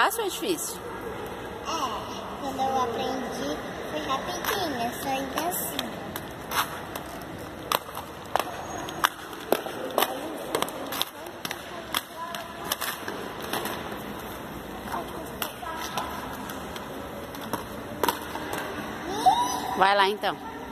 fácil ou é difícil? Quando eu aprendi foi rapidinho, eu só ia assim. Vai lá então.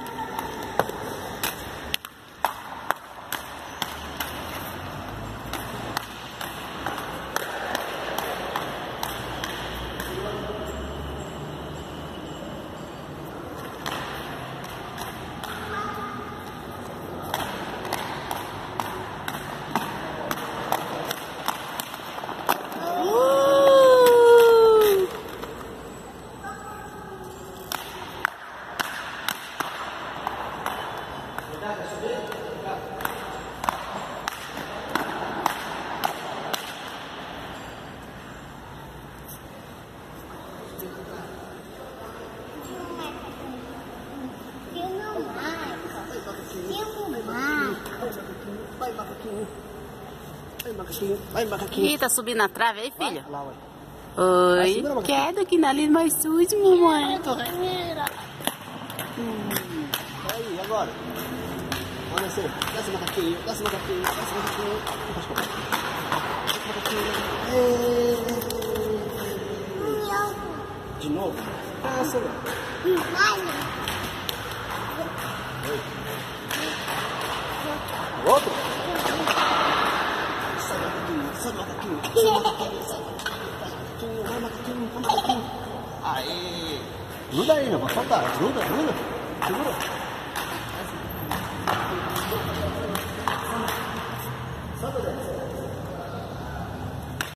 Vai, macaquinho. Vai, macaquinho. Vai, macaquinho. Ih, tá subindo na trave aí, filho? Vai, lá, vai. Oi, queda que nariz mais sujo, mamãe. Aí, agora. Olha assim. Desce, macaquinho. Desce, macaquinho. Desce, macaquinho. Desce, macaquinho. De novo? Desce, outro? Sai, macaquinho. Sai, macaquinho. Sai, macaquinho. Sai, macaquinho. Vai, macaquinho. Vai, macaquinho. Aê. Gruda aí, não vai faltar. Gruda. Segura.